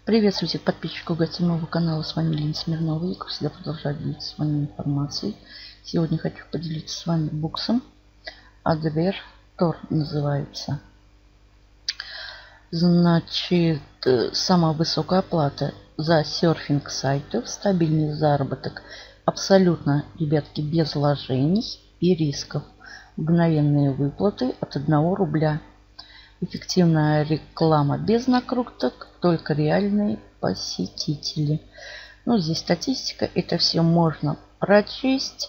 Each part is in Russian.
Приветствую всех подписчиков гостиного канала. С вами Лена Смирнова. Я, как всегда, продолжаю делиться с вами информацией. Сегодня хочу поделиться с вами буксом. Advertor называется. Значит, самая высокая оплата за серфинг сайтов, стабильный заработок, абсолютно, ребятки, без вложений и рисков. Мгновенные выплаты от 1 рубля. Эффективная реклама без накруток, только реальные посетители. Ну, здесь статистика, это все можно прочесть.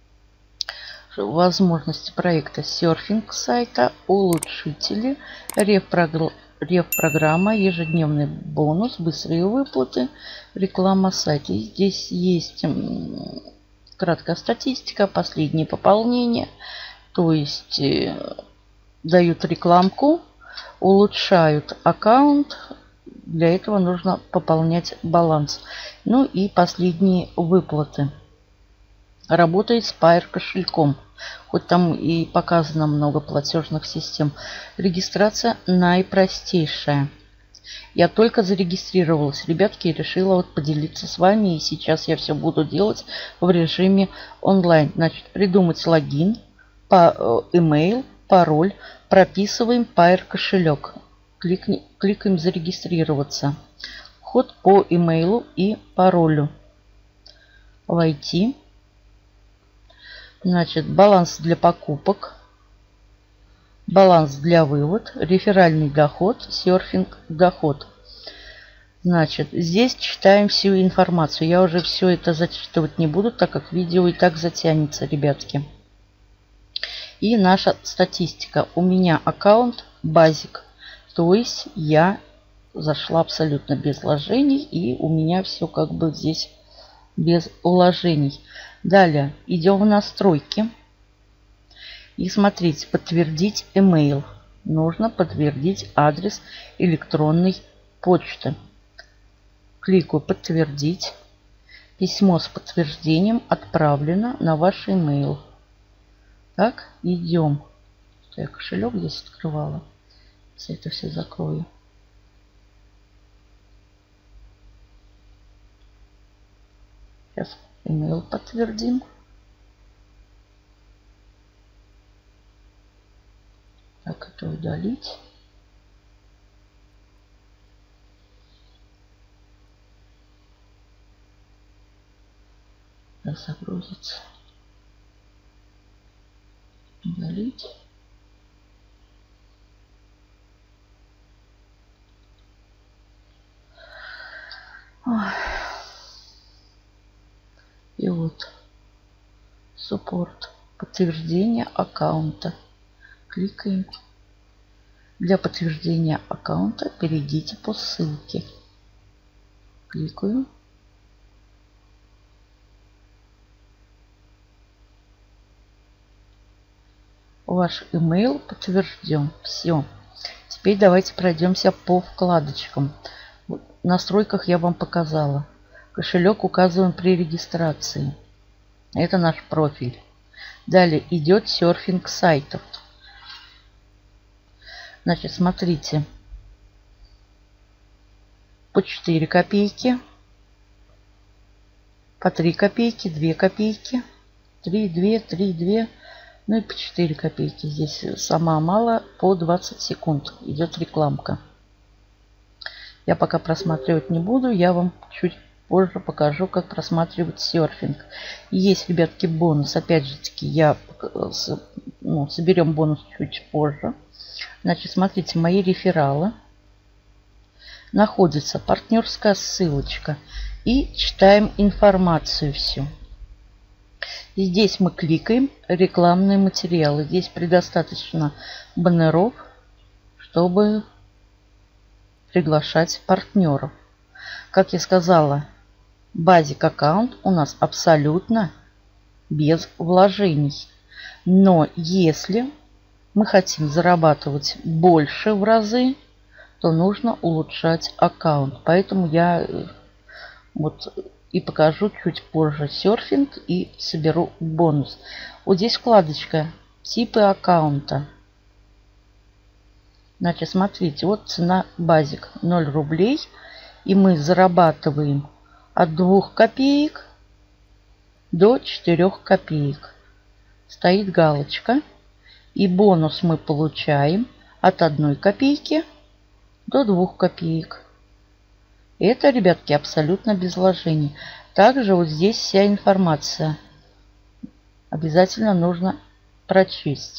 Возможности проекта серфинг сайта, улучшители, реф-программа, ежедневный бонус, быстрые выплаты, реклама сайта. Здесь есть краткая статистика, последние пополнения. То есть дают рекламку, улучшают аккаунт. Для этого нужно пополнять баланс. Ну и последние выплаты. Работает с Pair кошельком. Хоть там и показано много платежных систем. Регистрация наипростейшая. Я только зарегистрировалась, ребятки, и решила вот поделиться с вами. И сейчас я все буду делать в режиме онлайн. Значит, придумать логин, email, пароль. Прописываем Pair кошелек. Кликаем зарегистрироваться. Вход по имейлу и паролю. Войти. Значит, баланс для покупок. Баланс для вывод. Реферальный доход. Серфинг доход. Значит, здесь читаем всю информацию. Я уже все это зачитывать не буду, так как видео и так затянется, ребятки. И наша статистика. У меня аккаунт базик. То есть я зашла абсолютно без вложений. И у меня все как бы здесь без вложений. Далее идем в настройки. И смотрите, подтвердить email. Нужно подтвердить адрес электронной почты. Кликаю подтвердить. Письмо с подтверждением отправлено на ваш email. Так, идем. Я кошелек здесь открывала. Сейчас это все закрою. Сейчас email подтвердим. Так, это удалить. Сейчас загрузится. Удалить. Ой. И вот суппорт. Подтверждение аккаунта. Кликаем. Для подтверждения аккаунта перейдите по ссылке. Кликаю. Ваш email подтвержден. Все. Теперь давайте пройдемся по вкладочкам. В настройках я вам показала. Кошелек указываем при регистрации. Это наш профиль. Далее идет серфинг сайтов. Значит, смотрите. По 4 копейки. По 3 копейки, 2 копейки. 3, 2, 3, 2. Ну и по 4 копейки. Здесь сама мало. По 20 секунд идет рекламка. Я пока просматривать не буду. Я вам чуть позже покажу, как просматривать серфинг. Есть, ребятки, бонус. Опять же таки, соберем бонус чуть позже. Значит, смотрите, мои рефералы. Находится партнерская ссылочка. И читаем информацию всю. И здесь мы кликаем рекламные материалы. Здесь предостаточно баннеров, чтобы приглашать партнеров. Как я сказала, базик аккаунт у нас абсолютно без вложений. Но если мы хотим зарабатывать больше в разы, то нужно улучшать аккаунт. Поэтому я вот и покажу чуть позже серфинг и соберу бонус. Вот здесь вкладочка типы аккаунта. Значит, смотрите, вот цена базик 0 рублей. И мы зарабатываем от 2 копеек до 4 копеек. Стоит галочка. И бонус мы получаем от 1 копейки до 2 копеек. Это, ребятки, абсолютно без вложений. Также вот здесь вся информация. Обязательно нужно прочесть.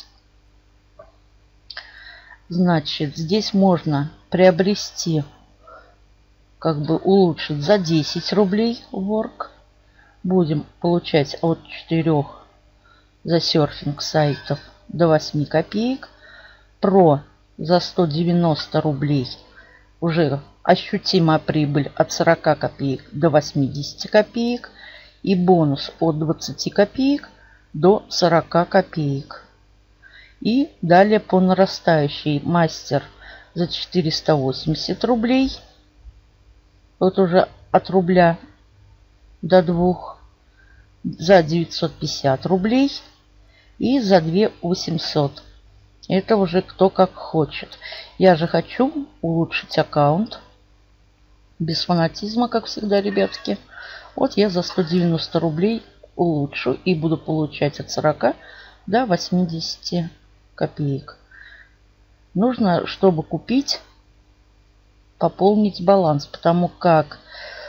Значит, здесь можно приобрести, как бы улучшить за 10 рублей work. Будем получать от 4 за серфинг сайтов до 8 копеек. Про за 190 рублей уже ощутимая прибыль от 40 копеек до 80 копеек. И бонус от 20 копеек до 40 копеек. И далее по нарастающей мастер за 480 рублей. Вот уже от рубля до 2. За 950 рублей. И за 2 800. Это уже кто как хочет. Я же хочу улучшить аккаунт. Без фанатизма, как всегда, ребятки. Вот я за 190 рублей улучшу. И буду получать от 40 до 80 копеек. Нужно, чтобы купить, пополнить баланс. Потому как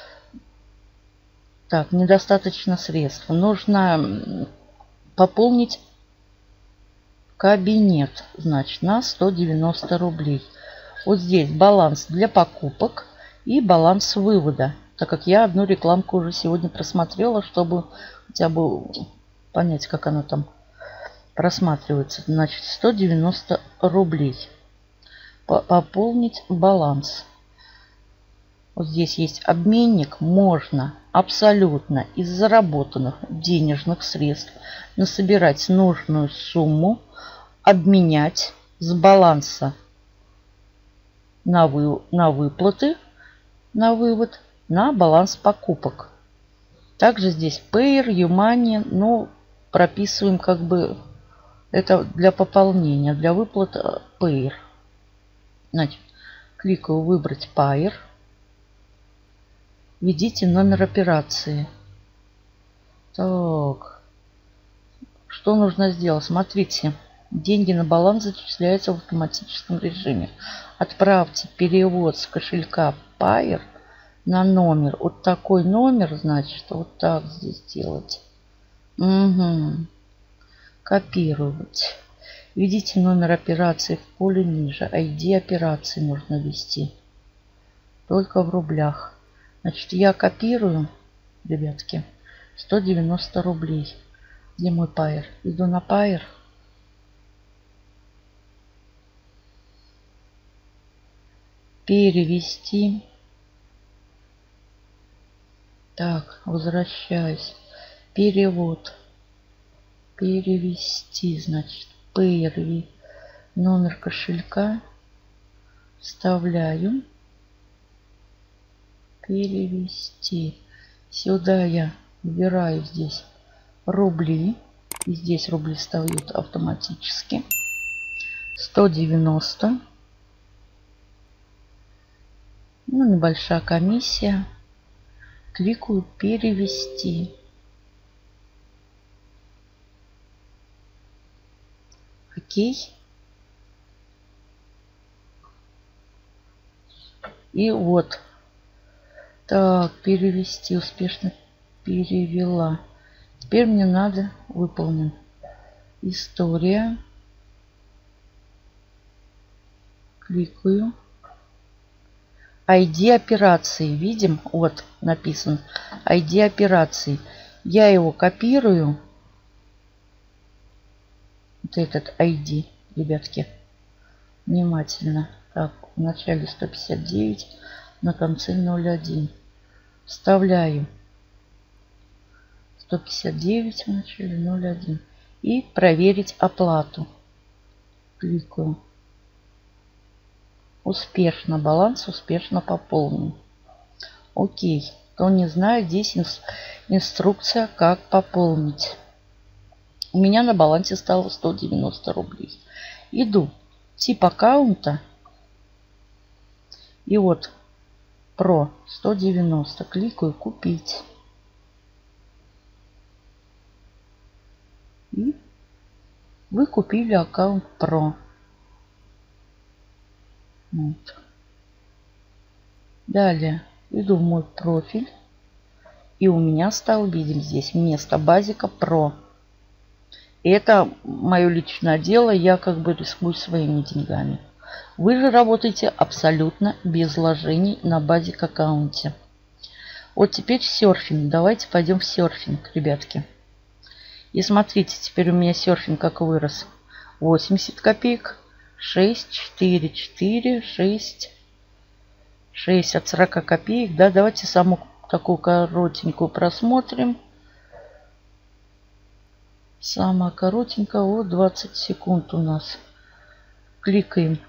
так, недостаточно средств. Нужно пополнить кабинет, значит, на 190 рублей. Вот здесь баланс для покупок и баланс вывода. Так как я одну рекламку уже сегодня просмотрела, чтобы хотя бы понять, как она там просматривается. Значит, 190 рублей. Пополнить баланс. Вот здесь есть обменник. Можно абсолютно из заработанных денежных средств насобирать нужную сумму, обменять с баланса на выплаты, на вывод, на баланс покупок. Также здесь Payer, Юмани, но прописываем как бы это для пополнения, для выплат Payer. Значит, кликаю выбрать Payer. Введите номер операции. Так. Что нужно сделать? Смотрите. Деньги на баланс зачисляются в автоматическом режиме. Отправьте перевод с кошелька Payer на номер. Вот такой номер, значит, вот так здесь делать. Угу. Копировать. Введите номер операции в поле ниже. ID операции нужно ввести. Только в рублях. Значит, я копирую, ребятки, 190 рублей. Где мой Payer? Иду на Payer. Перевести. Так, возвращаюсь. Перевод. Перевести, значит, Payer. Номер кошелька. Вставляю. Перевести. Сюда я выбираю здесь рубли. И здесь рубли встают автоматически. 190. Ну, небольшая комиссия. Кликаю перевести. Окей. И вот. Так, перевести. Успешно перевела. Теперь мне надо выполнить. История. Кликаю. ID операции. Видим? Вот написан. ID операции. Я его копирую. Вот этот ID, ребятки. Внимательно. Так, в начале 159, на конце 01. Вставляю 159 в начале 01. И проверить оплату. Кликаю. Успешно. Баланс успешно пополнен. Окей. Кто не знает, здесь инструкция, как пополнить. У меня на балансе стало 190 рублей. Иду. Тип аккаунта. И вот Pro 190. Кликаю купить. И вы купили аккаунт Pro. Вот. Далее иду в мой профиль. И у меня стал виден здесь вместо базика Pro. И это мое личное дело. Я как бы рискую своими деньгами. Вы же работаете абсолютно без вложений на базик аккаунте. Вот теперь серфинг. Давайте пойдем в серфинг, ребятки. И смотрите, теперь у меня серфинг как вырос. 80 копеек. 6, 4, 4, 6. 6 от 40 копеек. Да, давайте саму такую коротенькую просмотрим. Самая коротенькая. Вот 20 секунд у нас. Кликаем.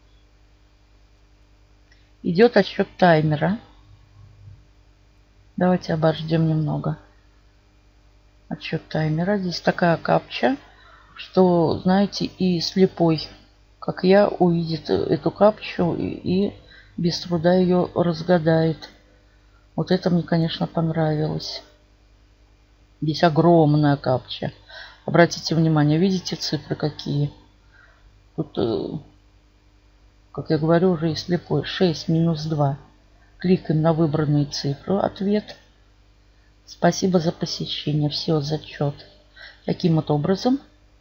Идет отсчет таймера. Давайте обождем немного. Отсчет таймера. Здесь такая капча, что, знаете, и слепой, как я, увидит эту капчу и без труда ее разгадает. Вот это мне, конечно, понравилось. Здесь огромная капча. Обратите внимание, видите цифры какие? Тут, как я говорю, уже и слепой. 6 минус 2. Кликаем на выбранную цифру. Ответ. Спасибо за посещение. Все, зачет. Таким вот образом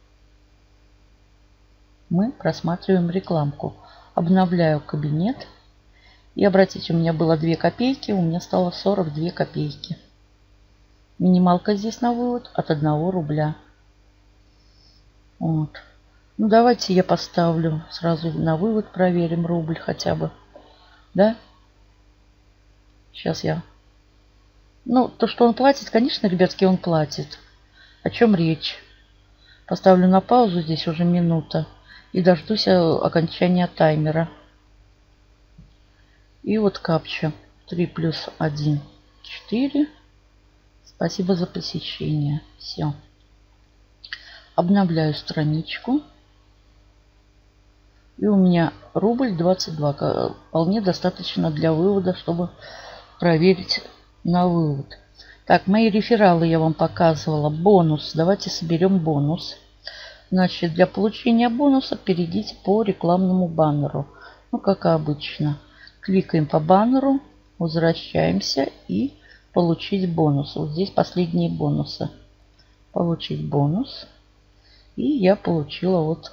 мы просматриваем рекламку. Обновляю кабинет. И обратите, у меня было 2 копейки, у меня стало 42 копейки. Минималка здесь на вывод от 1 рубля. Вот. Ну, давайте я поставлю сразу на вывод, проверим рубль хотя бы. Да? Сейчас я... Ну, то, что он платит, конечно, ребятки, он платит. О чем речь? Поставлю на паузу, здесь уже минута. И дождусь окончания таймера. И вот капча. 3 плюс 1, 4. Спасибо за посещение. Все. Обновляю страничку. И у меня рубль 22. Вполне достаточно для вывода, чтобы проверить на вывод. Так, мои рефералы я вам показывала. Бонус. Давайте соберем бонус. Значит, для получения бонуса перейдите по рекламному баннеру. Ну, как обычно. Кликаем по баннеру. Возвращаемся и получить бонус. Вот здесь последние бонусы. Получить бонус. И я получила вот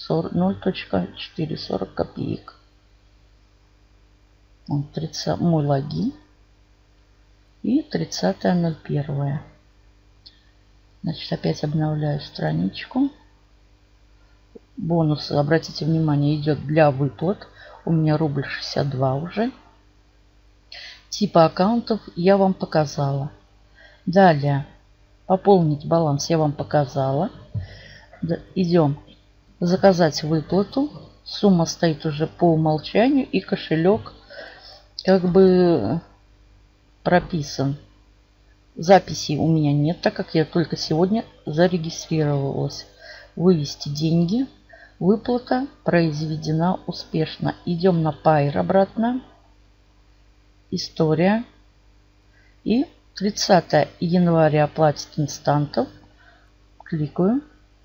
0.440 копеек. Вот 30, мой логин. И 30.01. Значит, опять обновляю страничку. Бонусы, обратите внимание, идет для выплат. У меня рубль 62 уже. Типы аккаунтов я вам показала. Далее. Пополнить баланс я вам показала. Идем. Заказать выплату. Сумма стоит уже по умолчанию. И кошелек как бы прописан. Записей у меня нет, так как я только сегодня зарегистрировалась. Вывести деньги. Выплата произведена успешно. Идем на Pair обратно. История. И 30 января оплатить инстантов. Кликаю.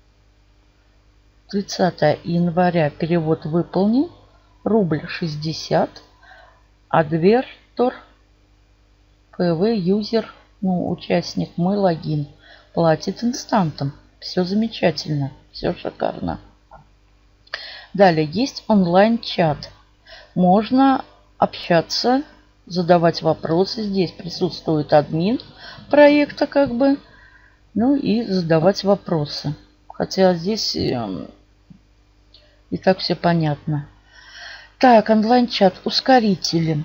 30 января перевод выполнен. Рубль 60. Адвертор. ПВ юзер. Ну, участник, мой логин. Платит инстантом. Все замечательно. Все шикарно. Далее есть онлайн-чат. Можно общаться, задавать вопросы. Здесь присутствует админ проекта как бы. Ну и задавать вопросы. Хотя здесь и так все понятно. Так, онлайн-чат. Ускорители.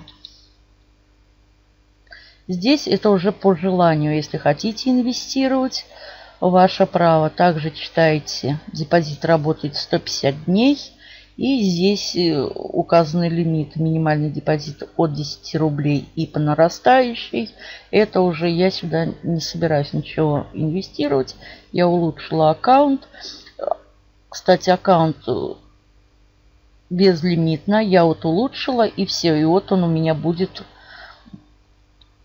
Здесь это уже по желанию. Если хотите инвестировать, ваше право. Также читайте. Депозит работает 150 дней. И здесь указанный лимит. Минимальный депозит от 10 рублей и по нарастающей. Это уже я сюда не собираюсь ничего инвестировать. Я улучшила аккаунт. Кстати, аккаунт безлимитно. Я вот улучшила и все. И вот он у меня будет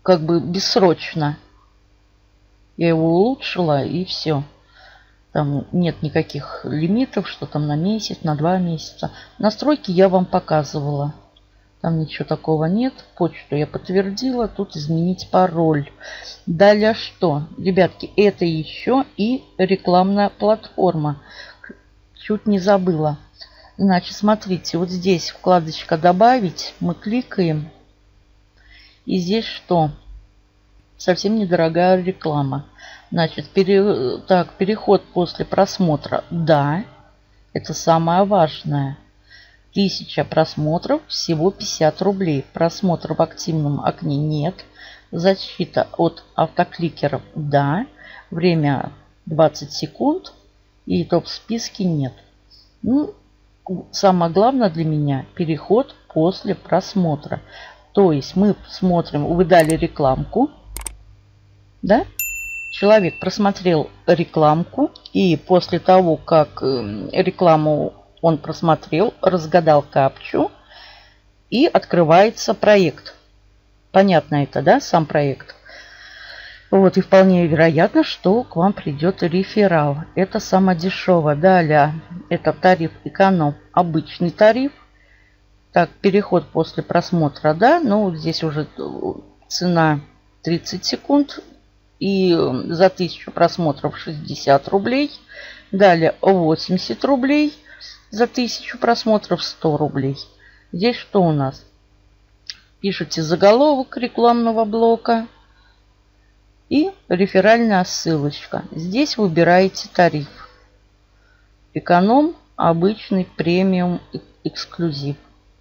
как бы бессрочно. Я его улучшила и все. Там нет никаких лимитов, что там на месяц, на 2 месяца. Настройки я вам показывала. Там ничего такого нет. Почту я подтвердила. Тут изменить пароль. Далее что? Ребятки, это еще и рекламная платформа. Чуть не забыла. Значит, смотрите, вот здесь вкладочка «Добавить». Мы кликаем. И здесь что? Совсем недорогая реклама. Значит, переход после просмотра. Да, это самое важное. 1000 просмотров, всего 50 рублей. Просмотр в активном окне нет. Защита от автокликеров. Да. Время 20 секунд. И топ в списке нет. Ну, самое главное для меня переход после просмотра. То есть мы смотрим, вы дали рекламку. Да? Человек просмотрел рекламку. И после того, как рекламу он просмотрел, разгадал капчу. И открывается проект. Понятно это, да? Сам проект. Вот, и вполне вероятно, что к вам придет реферал. Это самое дешевое. Далее, это тариф эконом. Обычный тариф. Так, переход после просмотра, да. Ну, здесь уже цена 30 секунд. И за 1000 просмотров 60 рублей. Далее 80 рублей. За 1000 просмотров 100 рублей. Здесь что у нас? Пишите заголовок рекламного блока. И реферальная ссылочка. Здесь выбираете тариф. Эконом, обычный, премиум, эксклюзив.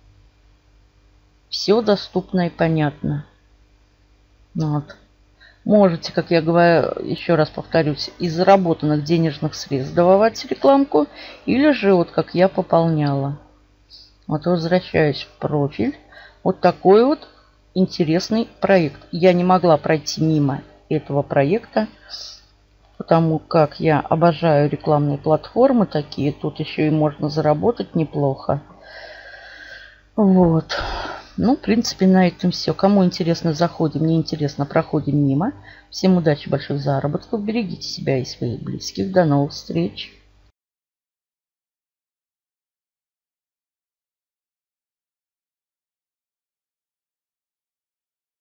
Все доступно и понятно. Вот. Можете, как я говорю, еще раз повторюсь, из заработанных денежных средств давать рекламку. Или же, вот как я пополняла. Вот возвращаюсь в профиль. Вот такой вот интересный проект. Я не могла пройти мимо этого проекта, потому как я обожаю рекламные платформы такие. Тут еще и можно заработать неплохо. Вот. Ну, в принципе, на этом все. Кому интересно, заходим. Не интересно, проходим мимо. Всем удачи, больших заработков. Берегите себя и своих близких. До новых встреч.